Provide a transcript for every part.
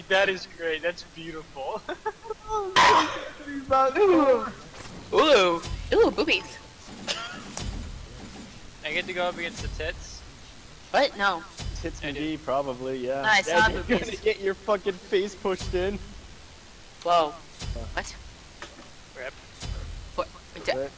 That is great. That's beautiful. Ooh, boobies. I get to go up against the tits. What? No. Tits McGee, probably, yeah. No, I saw You're boobies. gonna get your fucking face pushed in. Whoa. What? Rip. What? Right.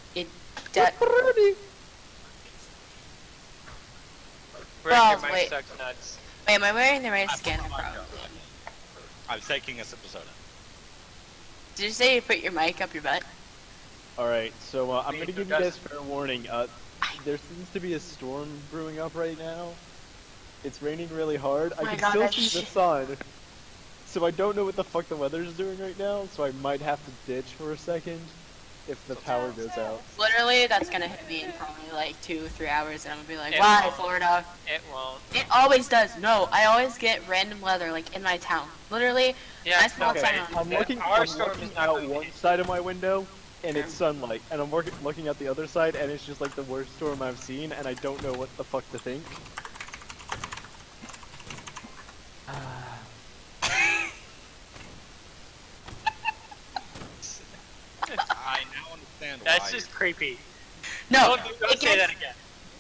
Rick, Well, your mic wait. sucks nuts. Wait, am I wearing the right skin? Probably. I'm taking a sip of soda. Did you say you put your mic up your butt? Alright, so I'm gonna give you guys fair warning. There seems to be a storm brewing up right now. It's raining really hard. I my can God, still that's see the sun. So I don't know what the fuck the weather's doing right now, so I might have to ditch for a second if the power goes out. Literally, that's gonna hit me in probably like 2-3 hours, and I'm gonna be like, It "Why, won't. Florida?" It won't. It always does. No, I always get random weather like in my town. Literally, Yeah, my it's small okay. town. I'm Yeah, looking, our I'm storm looking is not out gonna one hit. side of my window, and it's sunlight, and I'm looking out the other side, and it's just like the worst storm I've seen, and I don't know what the fuck to think. I now understand why. That's just creepy. No, Don't say that again.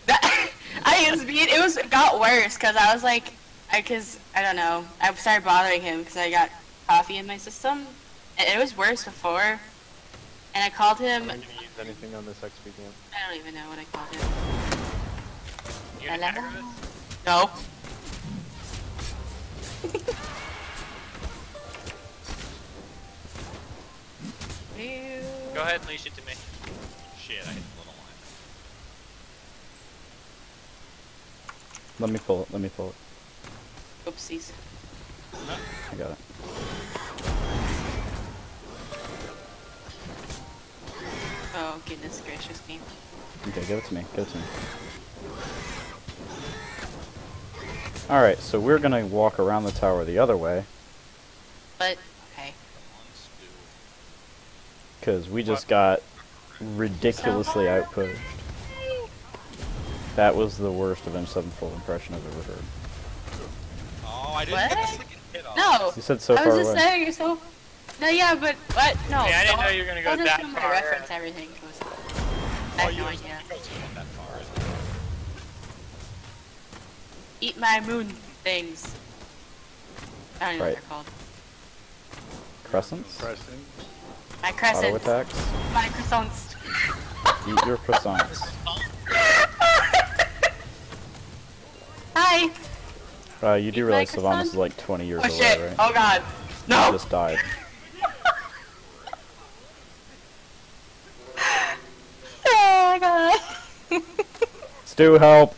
It got worse because I was like, I don't know, I started bothering him because I got coffee in my system, and it was worse before, and I called him. I'm gonna use anything on this XP camp. I don't even know what I called him. You gonna attack us? No. Go ahead and leash it to me. Shit, I hit the little line. Let me pull it, let me pull it. Oopsies. I got it. Oh, goodness gracious me. Okay, give it to me, give it to me. Alright, so we're gonna walk around the tower the other way, But, okay. because we just got ridiculously outpushed. That was the worst Avenged Sevenfold impression I've ever heard. Oh, I didn't get the What? second hit off. No! You said so I far was just away. saying you're so... No, yeah, but what? No. Yeah, I didn't don't- know you were gonna go don't that assume far. I reference everything. 'Cause I Oh, have you no were idea. supposed to go that far, isn't it? Eat my moon things. I don't know Right. what they're called. Crescents? My Auto crescents. attacks? My croissants. Eat your croissants. Hi! You do Eat realize my Sylvanas croissant? is like 20 years Oh away, shit! right? Oh god! He No! just died. Oh my god! Stu, help!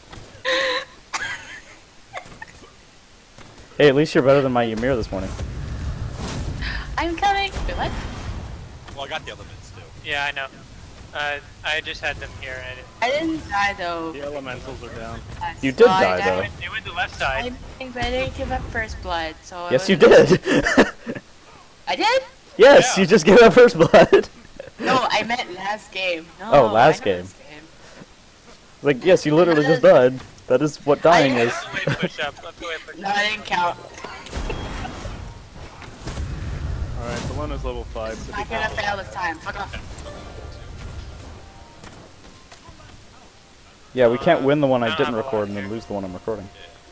Hey, at least you're better than my Ymir this morning. I'm coming! Wait, what? Well, I got the other bits too. Yeah, I know. I just had them here and I didn't. I didn't die though. The elementals are down. You did So I die, died. though. They went to the left side. I didn't give up first blood, so. Yes, you did! I did? Yes, Yeah. you just gave up first blood! No, I meant last game. No, Oh, last I know game. this game. Like, yes, you literally just died. That is what dying is. Left the way push up. Left the way push No, up. I didn't count. Alright, Salona's level 5. So I'm gonna fail this time. Fuck off. Yeah, we can't win the one I don't didn't have a lot record and then here. lose the one I'm recording.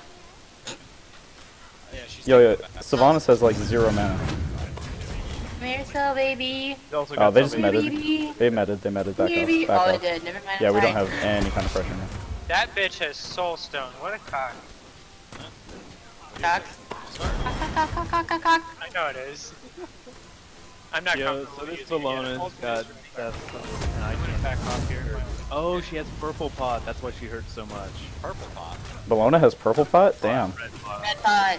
Yeah, she's Yo, taking it back. Sylvanas has like 0 mana. Come here, so baby. also Oh, got they just somebody- medded. Baby. They medded back Baby. off. Back Oh, they off. did. Never mind. Yeah, we don't Sorry. have any kind of pressure now. That bitch has soul stone. What a cock. Cock. Cock, cock, cock, cock, cock. I know it is. I'm not Yeah, comfortable so this using it. Salona's got Seth, and I can back off here. Oh, she has purple pot. That's why she hurts so much. Purple pot. Bologna has purple pot? Damn. Red pot. Red pot.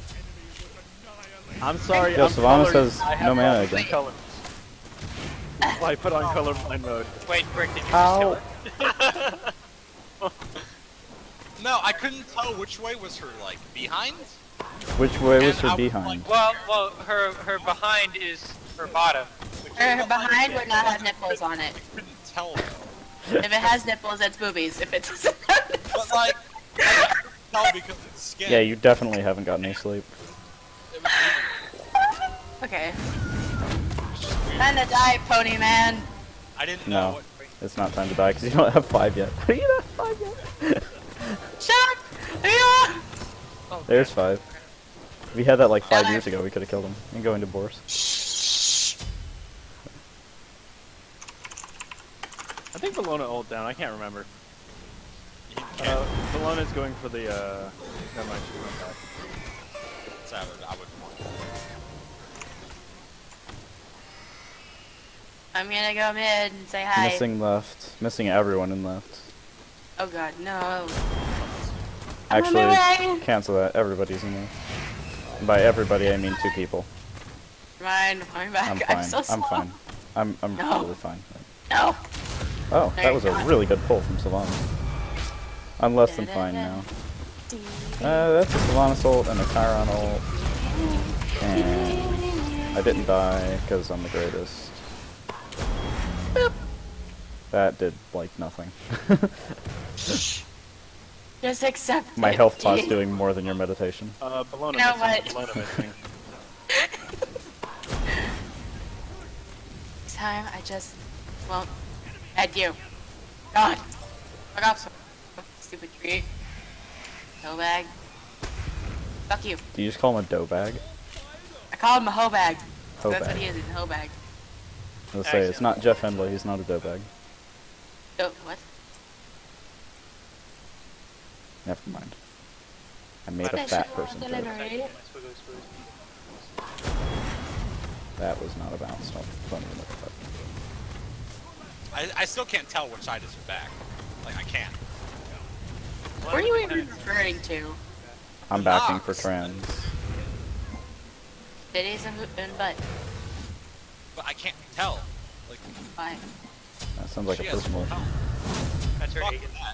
I'm sorry. Yo, I'm Sylvanas colored. has I have no mana all again. colors. I put on colorblind mode. Wait, Brick, did you Ow. just kill her? No, I couldn't tell which way was her, like, behind? Which way was And her I was behind? like, Well, her behind is her bottom. Her behind would not have nipples on it. I couldn't tell. If it has nipples, that's boobies. If it doesn't have nipples, But, like, I couldn't tell because of the skin. Yeah, you definitely haven't gotten any sleep. Okay. It's just weird. Time to die, pony man. I didn't know No, what. it's not time to die because you don't have 5 yet. How do you not have 5 yet? Shut up! Yeah! Oh, There's 5. If we had that like 5 Yeah. years ago, we could have killed him and go into Boris. Shh. I think Bologna ult down. I can't remember. You can't. Bologna's going for the. Never mind. She went back. So I would want. I'm gonna go mid and say hi. Missing left. Missing everyone in left. Oh god, no. I'm on my Actually, way. cancel that. Everybody's in left. And by everybody, I mean 2 people. Mine, I'm back. I'm I'm fine. so slow. I'm fine. I'm No. totally fine. No. Oh, There that you was a go. really good pull from Sylvanas. I'm less than fine now. That's a Sylvanas ult and a Chiron ult. And I didn't die because I'm the greatest. Boop. That did, like, nothing. Just accept My it. health pot's doing more than your meditation. Bologna You know missing. what? Bologna missing. This time, I just won't add you. God. Fuck off, stupid tree. No bag. Fuck you. Do you just call him a dough bag? I call him a hoe bag. Hoe That's bag. what he is, he's a hoe bag. Let's say it's not Jeff Hendley, he's not a dough bag. Oh, what? Never mind. I made a What? fat person joke. Delivery. That was not a bounce. Don't even look at that. I still can't tell which side is your back. Like I can't. Where are you even referring to? I'm backing for Knox. trans. Titties and butt. But I can't tell. Like Fine. That sounds like a she has personal. full health. That's her Fuck Negan. that.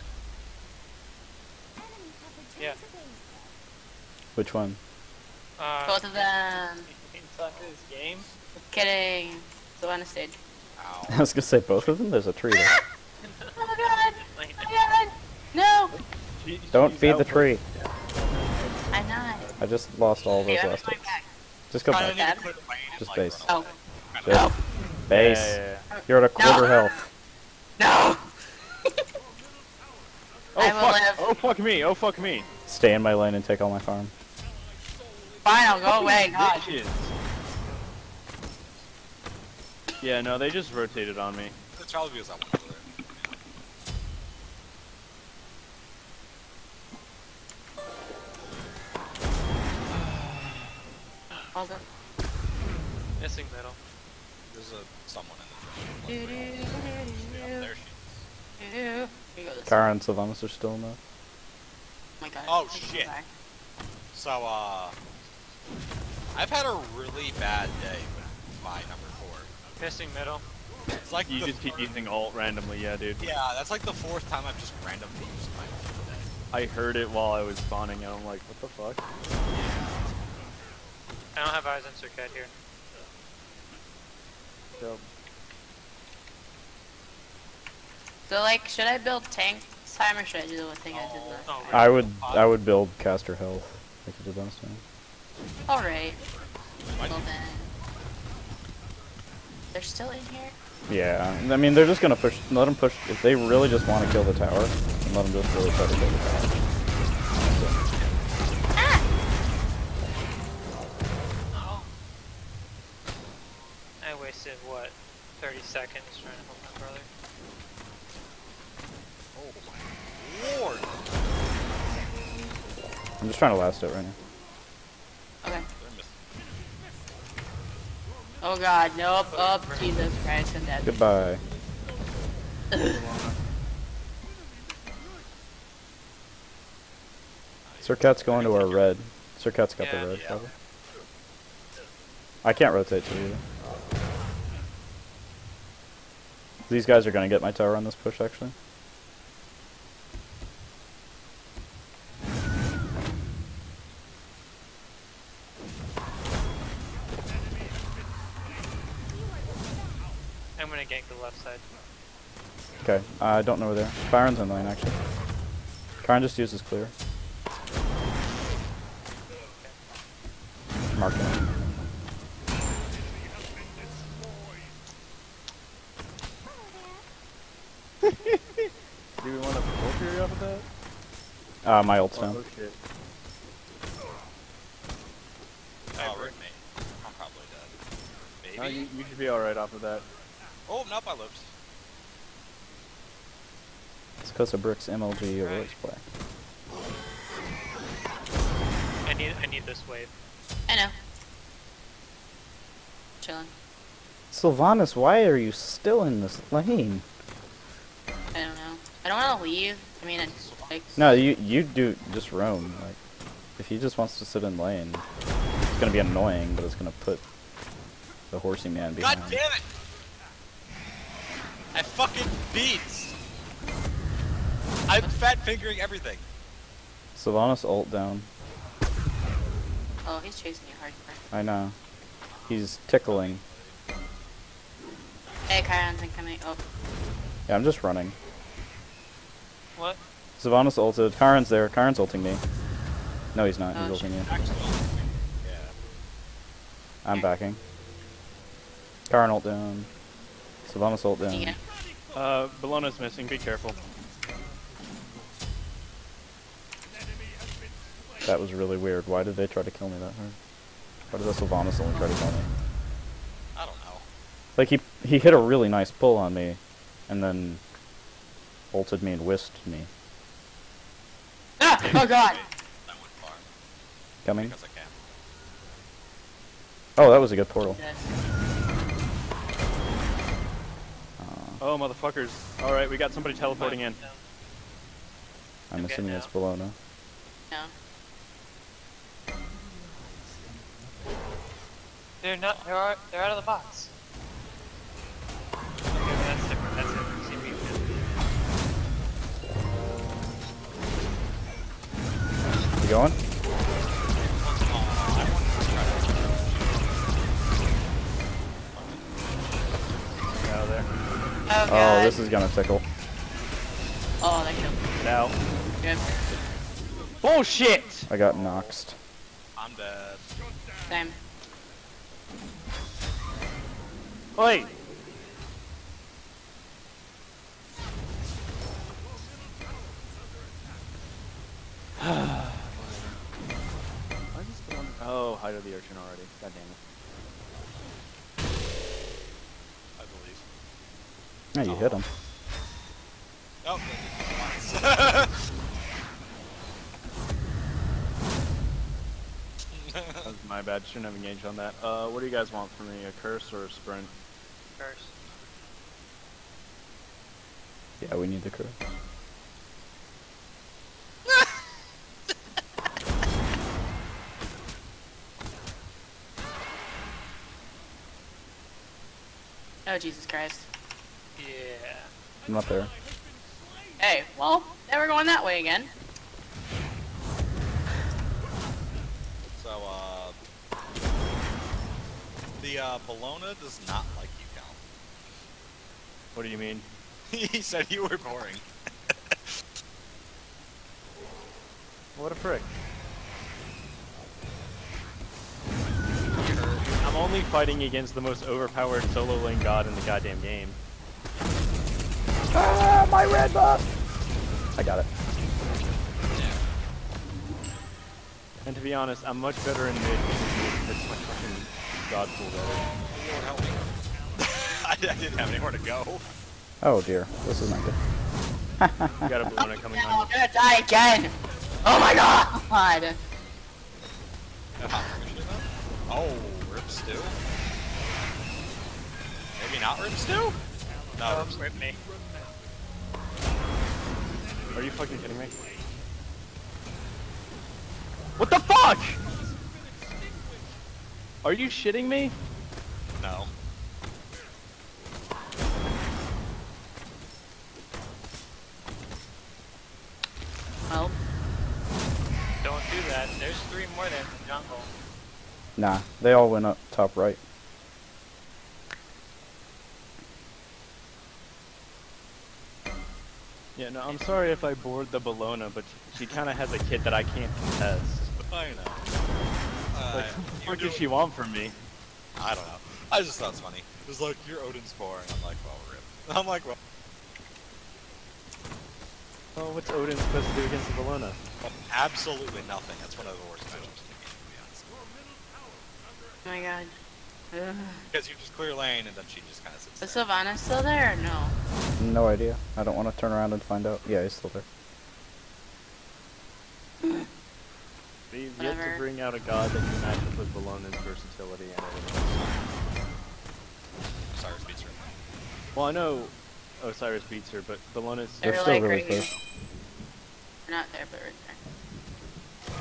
Yeah. Which one? Both of them. Inside this game. Kidding. So on a stage. Ow. I was gonna say both of them. There's a tree there. Oh my god! Oh my god! No! Don't She's feed out the for- tree. I'm not. I just lost all Hey, those I'm last going hits. back. Just go Kinda back. need to Dad? quit playing and, Just like, base. run Oh. away. Just base. Yeah. You're at a quarter No. health. No! Oh I will fuck! live. Oh fuck me! Oh fuck me! Stay in my lane and take all my farm. Fine, I'll go away. God. Bitches. Yeah, no, they just rotated on me. It's probably because I went over there. Hold on. Missing middle. There's someone in Do, the do, yeah, do, there she is. do, do. Here you go, this Kara and Sylvanas are still in that. Oh my god. Oh, I can go shit. back. So I've had a really bad day with my number 4. Missing middle. It's like You the just keep using ult randomly, yeah, dude. yeah, that's like the 4th time I've just randomly used my ult today. I heard it while I was spawning, and I'm like, what the fuck? I don't have eyes on Circuit here. So, So, like, should I build tank this time or should I do the one thing I did last Oh, time? I would build caster health like you did last time. Alright. Why Well do then. They're still in here? Yeah, I mean they're just gonna push. Let them push. If they really just want to kill the tower, then let them just really try to kill the tower. I wasted what? 30 seconds trying to help my brother. Oh my lord! I'm just trying to last it right now. Okay. They're missing. Oh god, nope. Oh, Jesus Christ, I'm dead. Goodbye. Sir Cat's going to our red. Sir Cat's got Yeah. the red Yeah. cover. I can't rotate to either. These guys are gonna get my tower on this push actually. I'm gonna gank the left side. Okay, I don't know where they are. Byron's in lane actually. Karen just uses clear. Mark him. My ult's down. Oh shit. Oh, rip me. I'm probably dead. No, Maybe? you should be alright off of that. Oh, nope, I lived. It's because of Brick's MLG Awards play. I need this wave. I know. Chilling. Sylvanas, why are you still in this lane? I don't know. I don't want to leave. I mean, like. No, you do just roam. Like, if he just wants to sit in lane, it's gonna be annoying, but it's gonna put the horsey man behind. God damn it! I fucking beats! I'm fat fingering everything. Sylvanas ult down. Oh, he's chasing you hardcore. I know. He's tickling. Hey, Chiron's incoming. Oh. Yeah, I'm just running. What? Sylvanas ulted. Karen's there. Karen's ulting me. No, he's not. Oh, He's ulting you. Actually, yeah. I'm backing. Karen ult down. Sylvanas ult down. Yeah. Bologna's missing, be careful. That was really weird. Why did they try to kill me that hard? Why did the Sylvanas only try to kill me? I don't know. Like, he hit a really nice pull on me, and then ulted me and whisked me. Ah! Oh god! That went far. Coming. Because I can. Oh, that was a good portal. Oh, motherfuckers. Alright, we got somebody teleporting in. No. I'm Okay, assuming now. it's Bologna. No. They're not. They're out of the box. Okay, that's different. That's different. See me. You going? Get out of there. Oh god. Oh, this is gonna tickle. Oh, that killed me. Get out. Good. Bullshit! I got noxed. I'm dead. Same. Oi! Oh, Hide of the Urchin already. God damn it. I believe. Yeah, you hit him. Oh, That was my bad. Shouldn't have engaged on that. What do you guys want from me? A curse or a sprint? First. Yeah, we need the crew. Oh, Jesus Christ. Yeah. I'm not there. Hey, well, now we're going that way again. So, the, Bologna does not like you, Cal. What do you mean? He said you were boring. What a prick. I'm only fighting against the most overpowered solo lane god in the goddamn game. Ah, my red buff! I got it. And to be honest, I'm much better in mid. It's my fucking god pool better. Lord help me. I didn't have anywhere to go. Oh dear, this is not good. You got a Bologna coming No, on I'm gonna die again! Oh my god! Oh, Rip Stew? Maybe not Rip Stew? No, Rip Stew. Rip me. Are you fucking kidding me? What the fuck? Are you shitting me? No. Well, Don't do that. There's 3 more there in the jungle. Nah, they all went up top right. Yeah, no, I'm sorry if I bored the Bologna, but she kind of has a kid that I can't contest. I know. Like, what does she want from me? I don't know. I just thought it's funny. It was like, you're Odin's boring. I'm like, well, Rip. I'm like, well. Oh, what's Odin supposed to do against the Bellona? Well, absolutely nothing. That's one of the worst matchups in the game, to be honest. Oh my god. Ugh. Because you just clear lane and then she just kind of sits Is there. Sylvanas still there or no? No idea. I don't want to turn around and find out. Yeah, he's still there. They've yet Whatever. to bring out a god that can match up with Bellona's versatility and everything. Cyrus beats her. Well, I know Osiris beats her, but Bellona's... They're They're still like really right here. close. They're not there, but right there.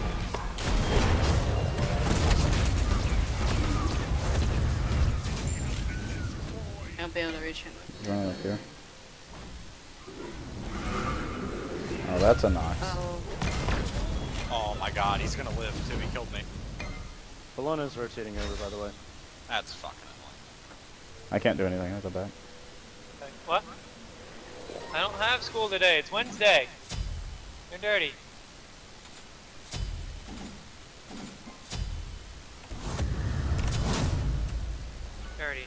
I won't be able to reach him. He's running up here. Oh, that's a Nox. Oh. Oh my god, he's gonna live too. He killed me. Bellona's rotating over, by the way. That's fucking annoying. I can't do anything. I go back. Okay, what? I don't have school today. It's Wednesday. You're dirty. Dirty.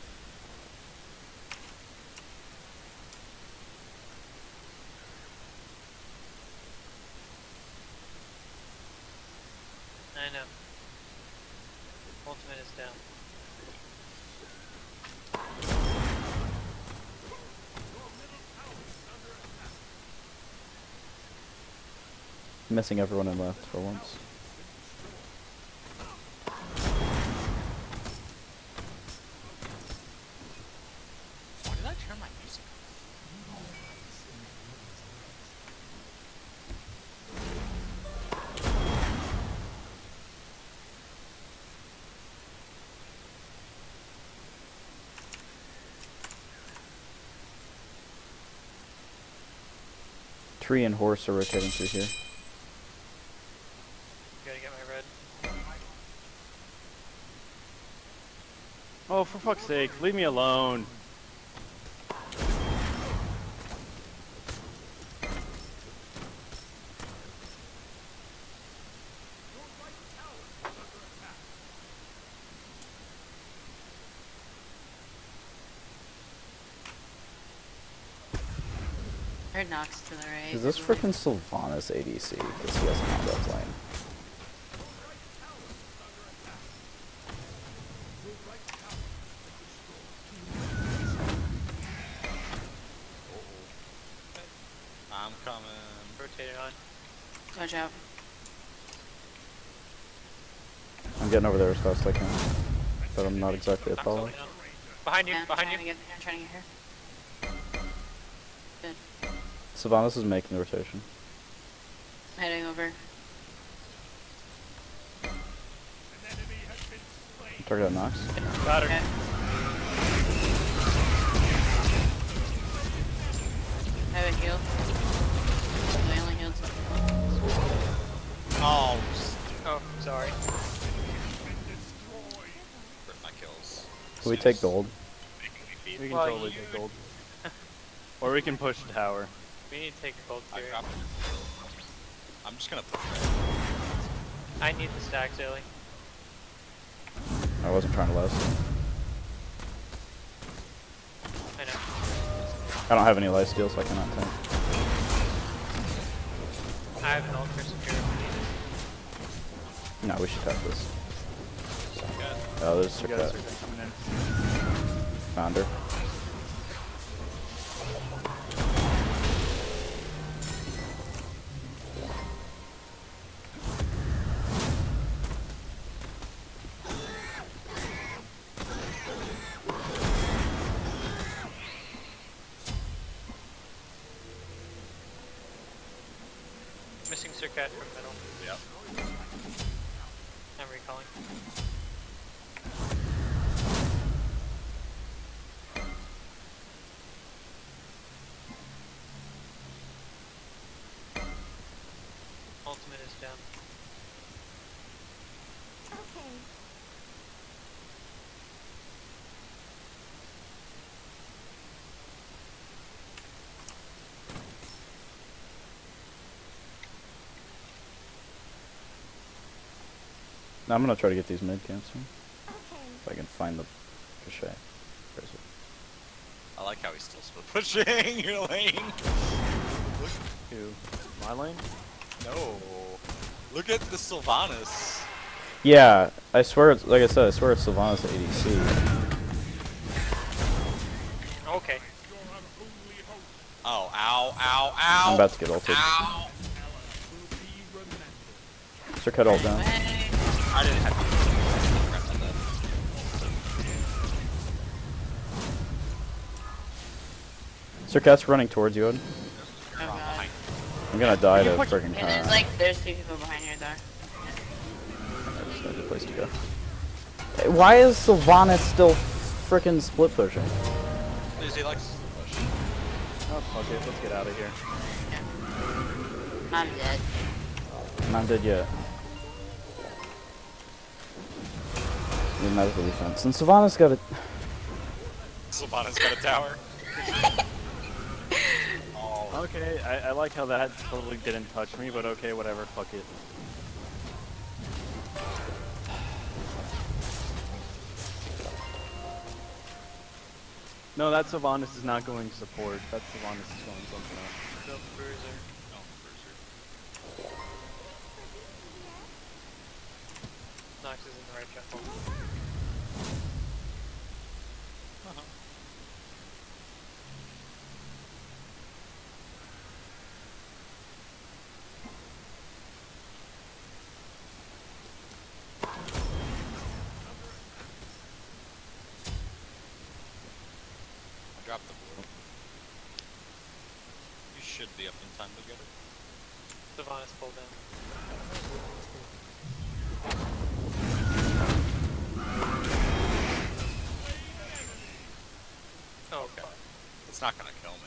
I know. Ultimate is down. Missing everyone in left for once. Why did I turn my music Tree and horse are rotating through here. Gotta get my red. Oh, for fuck's sake, leave me alone. I heard Nox to the right. Is this freaking Sylvanas ADC? Because he has not left lane. I'm coming. Rotated on. Watch out. I'm getting over there as fast as I can. But I'm not exactly a I'm follower. holding on. Behind you, Yeah, behind I'm you. trying to get here. Good. Sylvanas is making the rotation. I'm heading over. Target out Nox. Got her. Okay. I have a heal. I only healed something. Oh, Oh, sorry. rip my kills. Can we take gold? Making me feed. We can Well, totally take gold. Or we can push the tower. We need to take a gold I tier. dropped it. I'm just gonna put I need the stack, Zilly. I wasn't trying to last. I know. I don't have any life steal, so I cannot tank. I have an ultra secure if we need it. No, we should have this. Good. Oh, there's We got a Circuit. circuit coming in. Found her. Missing Circuit from middle. Yep. I'm recalling. Ultimate is down. Now I'm gonna try to get these mid camps here. If I can find the cachet. Where is it? I like how he's still split pushing your lane. Look, Who? My lane? no. Look at the Sylvanas. Yeah, I swear it's, like I said, I swear it's Sylvanas ADC. Okay. Oh, ow, ow, ow. I'm about to get ulted. Ow. Sir, cut ult down. I didn't have to. Sir Cat's running towards you, Odin. Oh god. I'm gonna die to You put- freaking Yeah, there's like, there's 2 people behind here though. I just need a place to go. Hey, why is Sylvanas still freaking split pushing? Because he likes to push. Oh, fuck it. Let's get out of here. I'm dead. I'm not dead yet. Need medical defense. And Sylvanas got it. Sylvanas got a tower. Okay, I like how that totally didn't touch me, but okay, whatever. Fuck it. No, that Sylvanas is not going support. That Sylvanas is going something else. The bruiser. No, Bruiser. Nox is in the right jungle. I dropped the blue. You should be up in time to get it. Sylvanas pulled in. Oh, okay. It's not gonna kill me.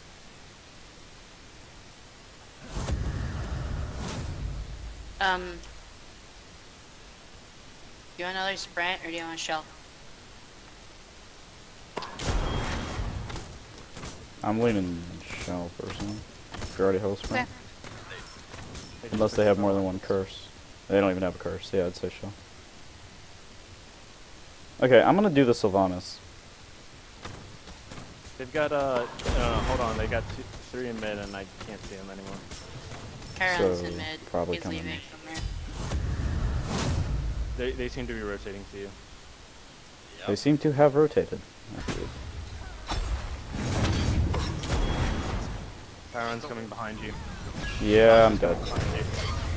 Do you want another sprint or do you want a shell? I'm leaning Shell personally. If you already host sprint. Okay. Unless they have more than one curse. They don't even have a curse. Yeah, I'd say Shell. Okay, I'm gonna do the Sylvanas. They've got, hold on, they got 3 in mid and I can't see them anymore. Karen's So, in mid. probably He's coming. leaving somewhere. They seem to be rotating to you. They seem to have rotated. Actually. Baron's coming behind you. Yeah, I'm dead. Behind you.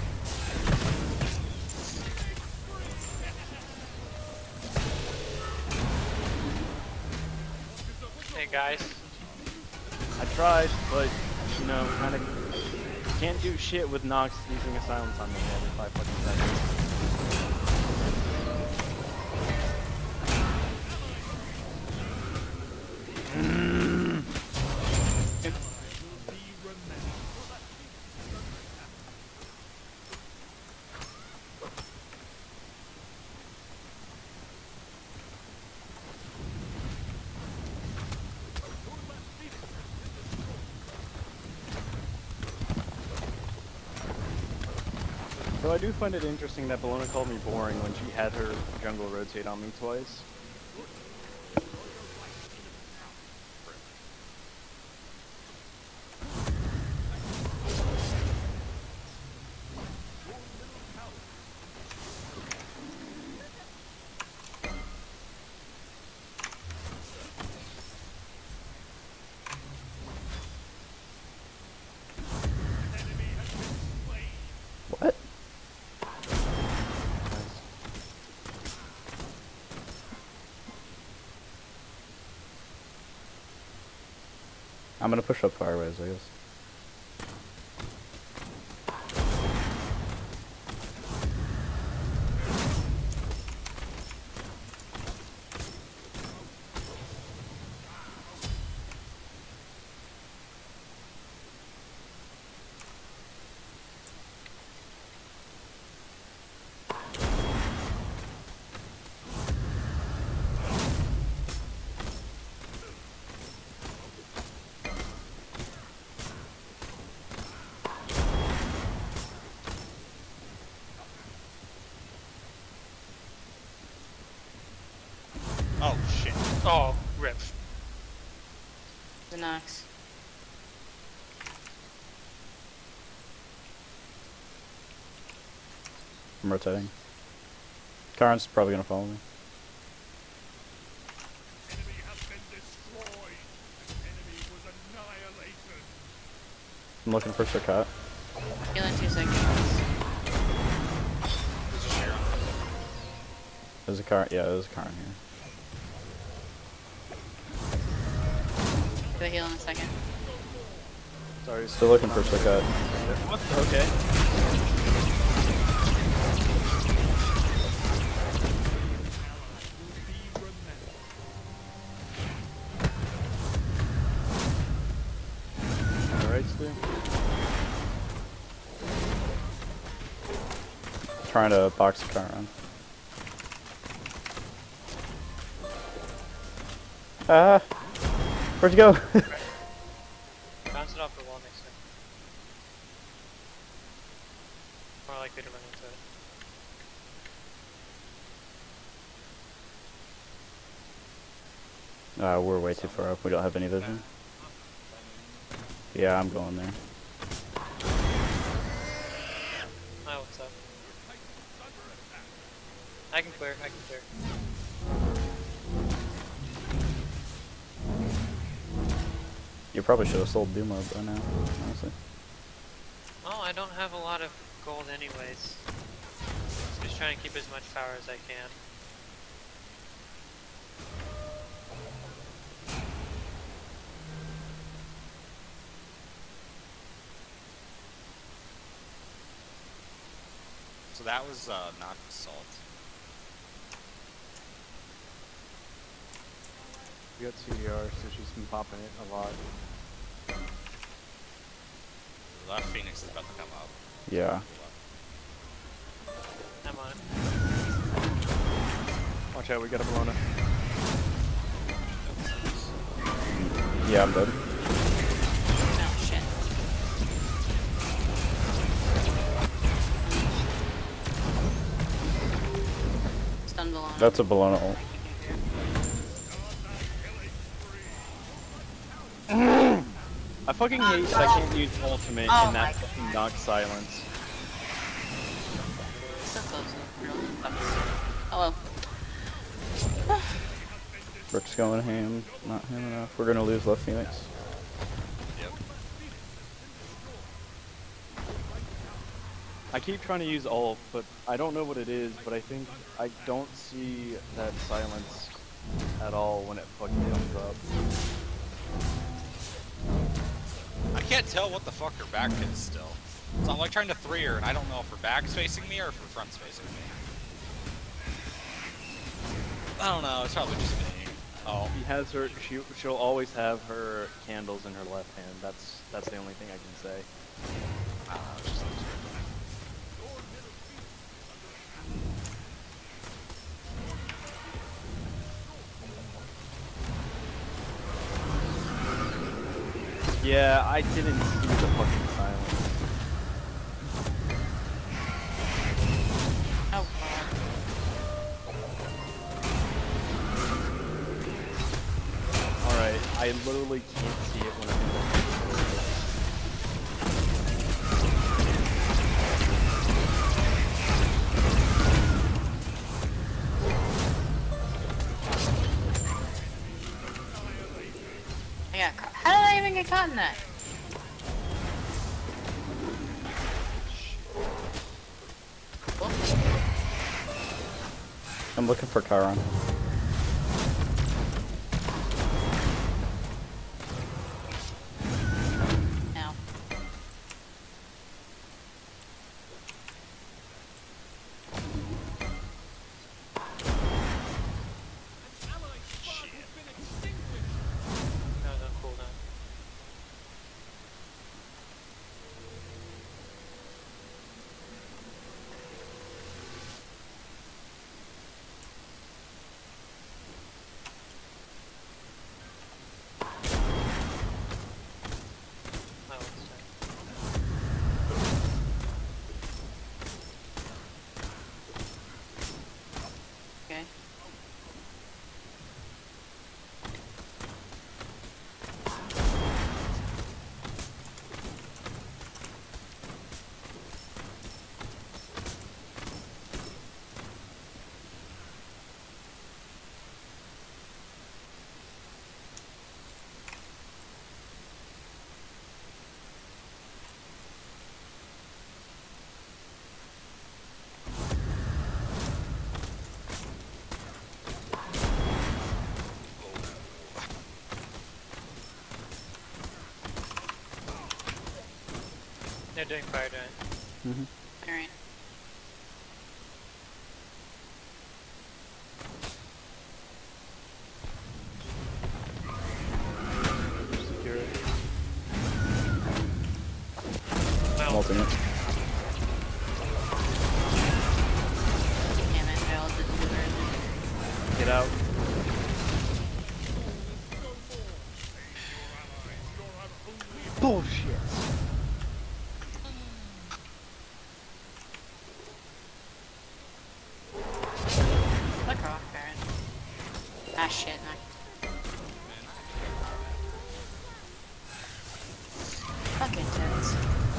Hey guys. I tried, but, you know, kind of can't do shit with Nox using a silence on me every 5 fucking seconds. So I do find it interesting that Bellona called me boring when she had her jungle rotate on me twice. What? I'm gonna push up fireways, I guess. Oh shit. Oh, rip. The Nox. I'm rotating. Karen's probably gonna follow me. Enemy has been destroyed. An enemy was annihilated. I'm looking for Sakat. Heal in 2 seconds. There's a share. There's a car. Yeah, there's a car in here. Do a heal in a second. Sorry. Still looking for Sakat. Okay. Alright, Stu. Trying to box the car around. Ah! Where'd you go? Bounce it off the wall next time. More likely to run into it. We're way too far up. We don't have any vision. Yeah, I'm going there. Hi, what's up? I can clear, I can clear. You probably should have sold Duma by now, honestly. Oh, I don't have a lot of gold anyways. Just trying to keep as much power as I can. So that was not assault. We got CDR, so she's been popping it a lot. The left Phoenix is about to come up. Yeah. I'm on it. Watch out, we got a Bologna. Yeah, I'm dead. Oh shit. Stun balloon. That's a Bologna ult. I fucking hate that I can't use ultimate Oh in that my fucking Nox silence. So close. Hello. Rick's going ham. Not him enough. We're gonna lose left Phoenix. Yep. I keep trying to use ult, but I don't know what it is, but I think I don't see that silence at all when it fucking comes up. I can't tell what the fuck her back is still. So I'm like trying to 3 her, and I don't know if her back's facing me or if her front's facing me. I don't know, it's probably just me. Oh. She has her. She'll always have her candles in her left hand. That's the only thing I can say. I don't know, it's just Yeah, I didn't see the fucking silence. Oh god. Alright, I literally can't see it when I'm in I got caught. How did I even get caught in that? Cool. I'm looking for Chiron. Now. That was on cooldown. You're doing fire giant. Mm-hmm. Alright. Secure it. Well, Ulting it. Damn it, I didn't do it. Get out. Bullshit. Look rock, Baron. Ah, shit. Fucking tits.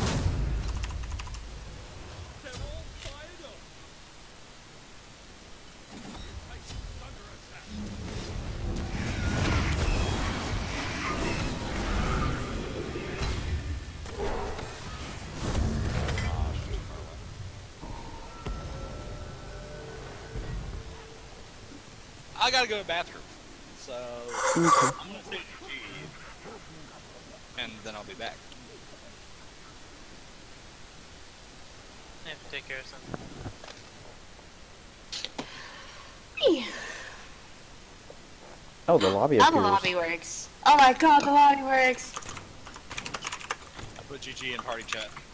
I gotta go to the bathroom. So Okay. I'm gonna say GG. And then I'll be back. I have to take care of something. Oh, the lobby Oh, appears. the lobby works. Oh my god, the lobby works. I put GG in party chat.